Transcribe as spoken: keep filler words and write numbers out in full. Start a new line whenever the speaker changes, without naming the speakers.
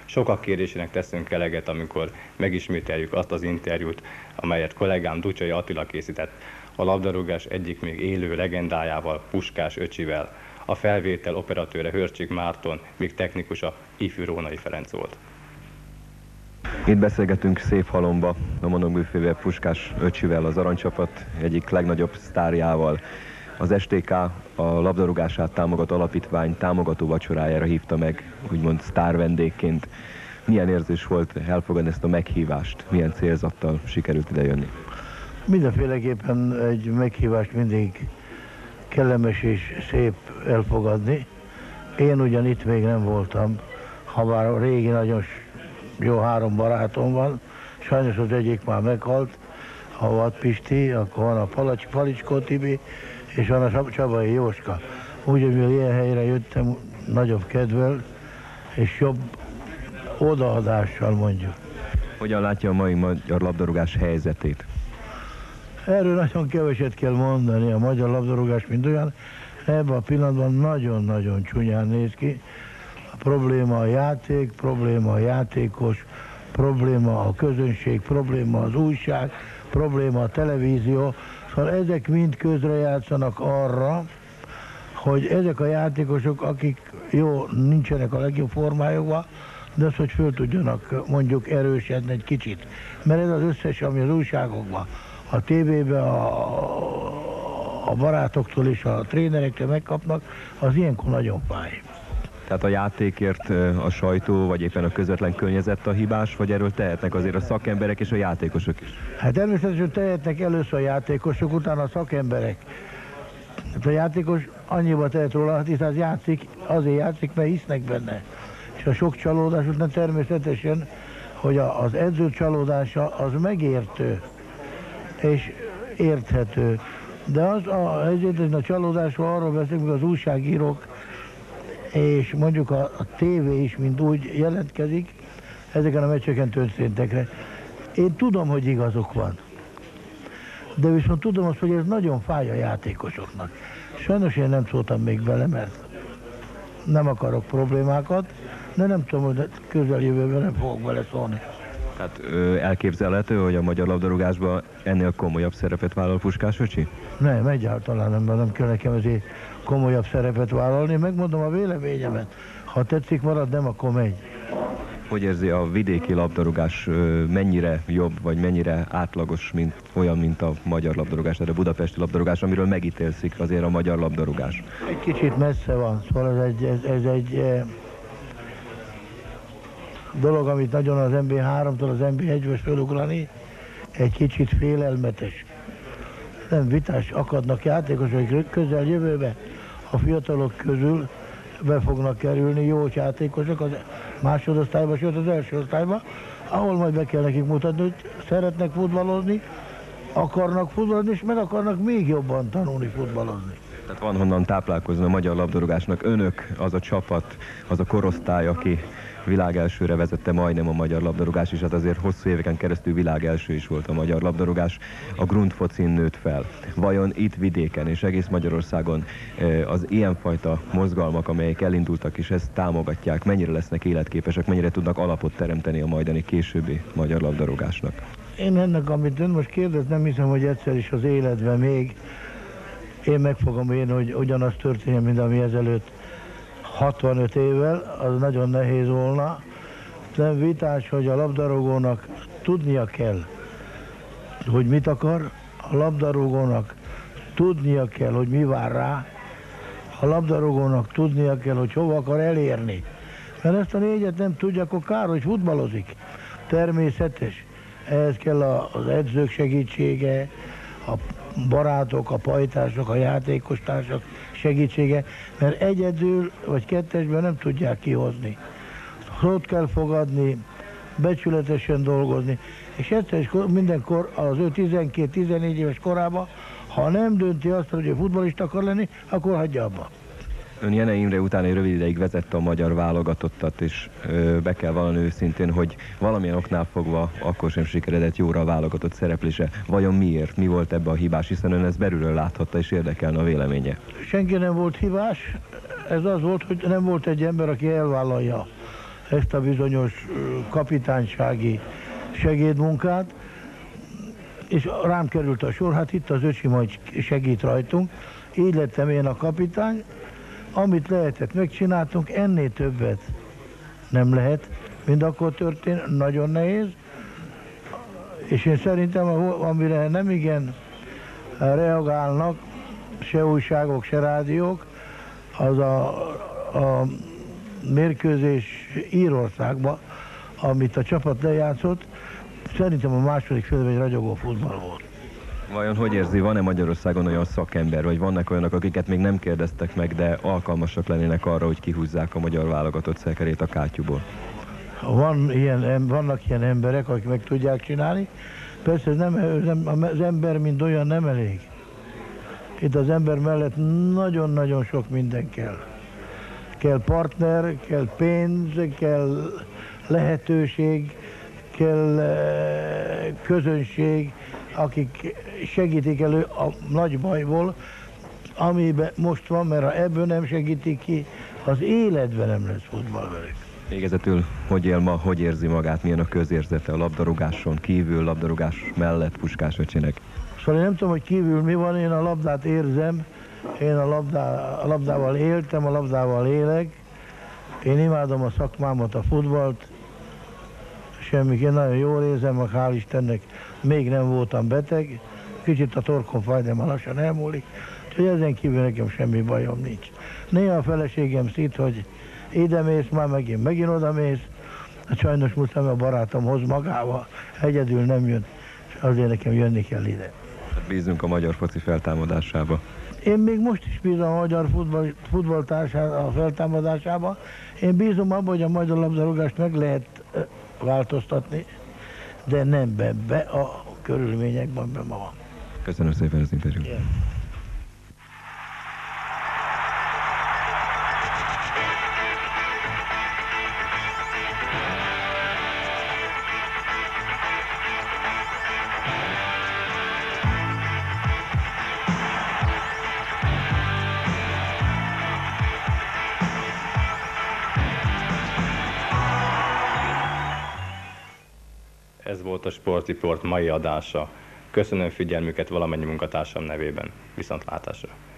Sokak kérésének teszünk eleget, amikor megismételjük azt az interjút, amelyet kollégám Ducsai Attila készített a labdarúgás egyik még élő legendájával, Puskás öcsivel. A felvétel operatőre Hörcsik Márton, míg technikusa ifjú Rónai Ferenc volt.
Itt beszélgetünk Széfhalomba, a monokbüfébe Puskás öcsivel, az aranycsapat egyik legnagyobb sztárjával. Az es té ká a labdarúgását támogató alapítvány támogató vacsorájára hívta meg, úgymond sztár vendégként. Milyen érzés volt elfogadni ezt a meghívást? Milyen célzattal sikerült ide jönni?
Mindenféleképpen egy meghívást mindig kellemes és szép elfogadni. Én ugyan itt még nem voltam, ha bár a régi nagyon jó három barátom van, sajnos az egyik már meghalt, a Vad Pisti, akkor van a Palacs, Palicskó Tibi, és van a Csabai Jóska. Úgyhogy mivel ilyen helyre jöttem, nagyobb kedvel és jobb odaadással mondjuk.
Hogyan látja a mai magyar labdarúgás helyzetét?
Erről nagyon keveset kell mondani, a magyar labdarúgás mint olyan, ebben a pillanatban nagyon-nagyon csúnyán néz ki. A probléma a játék, probléma a játékos, probléma a közönség, probléma az újság, probléma a televízió. Szóval ezek mind közrejátszanak arra, hogy ezek a játékosok, akik jó, nincsenek a legjobb formájukban, de az, hogy föl tudjanak mondjuk erősödni egy kicsit. Mert ez az összes, ami az újságokban, a tévében, a, a barátoktól és a trénerektől megkapnak, az ilyenkor nagyon fáj.
Tehát a játékért a sajtó, vagy éppen a közvetlen környezet a hibás, vagy erről tehetnek azért a szakemberek és a játékosok is?
Hát természetesen tehetnek először a játékosok, utána a szakemberek. Hát a játékos annyiba tehet róla, hiszen az játszik, azért játszik, mert hisznek benne. És a sok csalódás után természetesen, hogy az edző csalódása az megértő és érthető. De az a helyzet, a csalódásról arról beszélünk, hogy az újságírók és mondjuk a, a tévé is mind úgy jelentkezik ezeken a meccseken történtekre. Én tudom, hogy igazuk van. De viszont tudom azt, hogy ez nagyon fáj a játékosoknak. Sajnos én nem szóltam még bele, mert nem akarok problémákat, de nem tudom, hogy közeljövőben nem fogok bele szólni.
Tehát elképzelhető, hogy a magyar labdarúgásban ennél komolyabb szerepet vállal Puskás öcsi?
Nem, egyáltalán nem, nem kell nekem ezért komolyabb szerepet vállalni. Megmondom a véleményemet. Ha tetszik marad, nem, akkor megy.
Hogy érzi a vidéki labdarúgás mennyire jobb, vagy mennyire átlagos, mint olyan, mint a magyar labdarúgás, tehát a budapesti labdarúgás, amiről megítélszik azért a magyar labdarúgás?
Egy kicsit messze van, szóval ez egy, ez, ez egy dolog, amit nagyon az em bé háromtól az em bé egybe fölugrani, egy kicsit félelmetes. Nem vitás, akadnak játékosok közel jövőbe, a fiatalok közül be fognak kerülni jó játékosok az másodosztályba, sőt az első osztályba, ahol majd be kell nekik mutatni, hogy szeretnek futballozni, akarnak futballozni, és meg akarnak még jobban tanulni futballozni.
Tehát van honnan táplálkozni a magyar labdarúgásnak. Önök az a csapat, az a korosztály, aki világelsőre vezette majdnem a magyar labdarúgás, és hát azért hosszú éveken keresztül világelső is volt a magyar labdarúgás. A grundfocin nőtt fel. Vajon itt vidéken és egész Magyarországon az ilyenfajta mozgalmak, amelyek elindultak és ezt támogatják, mennyire lesznek életképesek, mennyire tudnak alapot teremteni a majdani későbbi magyar labdarúgásnak?
Én ennek, amit ön most kérdez, nem hiszem, hogy egyszer is az életben még én meg fogom érni, hogy ugyanaz történjen, mint ami ezelőtt hatvanöt évvel, az nagyon nehéz volna. Nem vitás, hogy a labdarúgónak tudnia kell, hogy mit akar, a labdarúgónak tudnia kell, hogy mi vár rá, a labdarúgónak tudnia kell, hogy hova akar elérni. Mert ezt a négyet nem tudja, akkor kár, hogy futballozik. Természetes. Ehhez kell az edzők segítsége, a barátok, a pajtások, a játékostársak segítsége, mert egyedül vagy kettesben nem tudják kihozni. Szót kell fogadni, becsületesen dolgozni, és egyszer is mindenkor az ő tizenkét-tizennégy éves korában, ha nem dönti azt, hogy ő futballista akar lenni, akkor hagyja abba.
Ön Jene Imre után egy rövid ideig vezette a magyar válogatottat, és ö, be kell vallani őszintén, hogy valamilyen oknál fogva akkor sem sikeredett jóra a válogatott szereplése. Vajon miért? Mi volt ebbe a hibás? Hiszen ön ezt belülről láthatta, és érdekelne a véleménye.
Senki nem volt hibás. Ez az volt, hogy nem volt egy ember, aki elvállalja ezt a bizonyos kapitánysági segédmunkát, és rám került a sor, hát itt az öcsi majd segít rajtunk, így lettem én a kapitány, amit lehetett megcsináltunk, ennél többet nem lehet, mint akkor történt, nagyon nehéz, és én szerintem, amire nem igen reagálnak, se újságok, se rádiók, az a, a mérkőzés Írországban, amit a csapat lejátszott, szerintem a második félben egy ragyogó futball volt.
Vajon hogy érzi, van-e Magyarországon olyan szakember, vagy vannak olyanok, akiket még nem kérdeztek meg, de alkalmasak lennének arra, hogy kihúzzák a magyar válogatott szekerét a kátyúból?
Van ilyen, vannak ilyen emberek, akik meg tudják csinálni. Persze ez nem, az ember mint olyan nem elég. Itt az ember mellett nagyon-nagyon sok minden kell. Kell partner, kell pénz, kell lehetőség, kell közönség, akik segítik elő a nagy bajból, amiben most van, mert ha ebből nem segítik ki, az életben nem lesz futball velük.
Végezetül, hogy él ma, hogy érzi magát, milyen a közérzete a labdarúgáson kívül, labdarúgás mellett Puskás öcsinek?
Szóval én nem tudom, hogy kívül mi van, én a labdát érzem, én a, labdá, a labdával éltem, a labdával élek, én imádom a szakmámat, a futballt, semmi, én nagyon jól érzem, meg hál' Istennek még nem voltam beteg, kicsit a torkom fáj, de már lassan elmúlik, úgyhogy ezen kívül nekem semmi bajom nincs. Néha a feleségem szít, hogy ide mész, már megint megint oda mész, hát sajnos muszáj, a barátom hoz magával, egyedül nem jön, és azért nekem jönni kell ide.
Hát bízunk a magyar foci feltámadásába.
Én még most is bízom a magyar futball, futballtársába, a feltámadásába. Én bízom abban, hogy a magyar labdarúgást meg lehet változtatni, de nem be, be a körülményekben be ma van.
Köszönöm szépen az interjút. Yeah.
Ez volt a Sportreport mai adása. Köszönöm figyelmüket valamennyi munkatársam nevében. Viszontlátásra!